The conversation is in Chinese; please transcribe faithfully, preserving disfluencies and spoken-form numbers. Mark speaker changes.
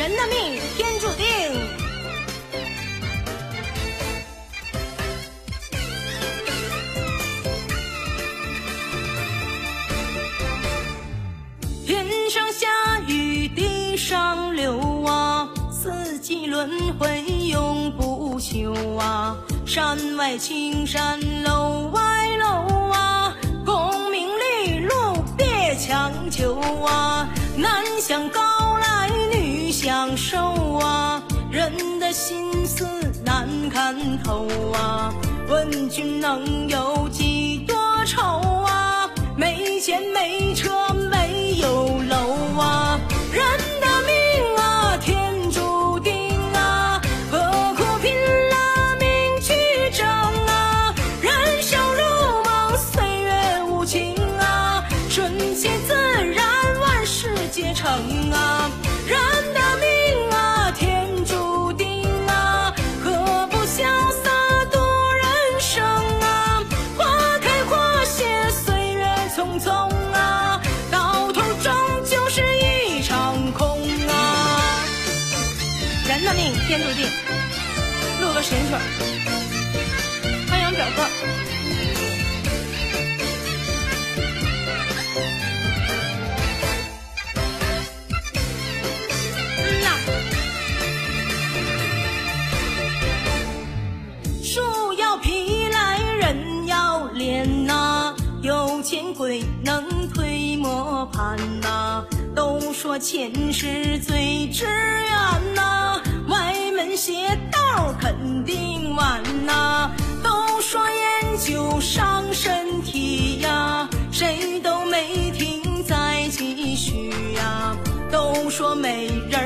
Speaker 1: 人的命天注定。天上下雨地上流啊，四季轮回永不休啊。山外青山楼外楼啊，功名利禄别强求啊。男享高来女享受啊，人的心思难看透啊。问君能有几多愁啊，没钱没车没有楼啊。人的命啊天注定啊，何苦拼了命去争啊。人生如梦岁月无情啊，顺其自然万事皆成啊。人的命啊天注定啊，何不潇洒度人生啊。花开花谢岁月匆匆啊，到头终究是一场空啊。人的命天注定，录个神曲儿，欢迎表哥。嗯呐，树要皮来人要脸呐，有钱贵能推磨盘呐。都说钱是最值远呐，歪门邪道肯定完呐。都说烟酒伤身体呀，谁都没听再继续呀。都说美人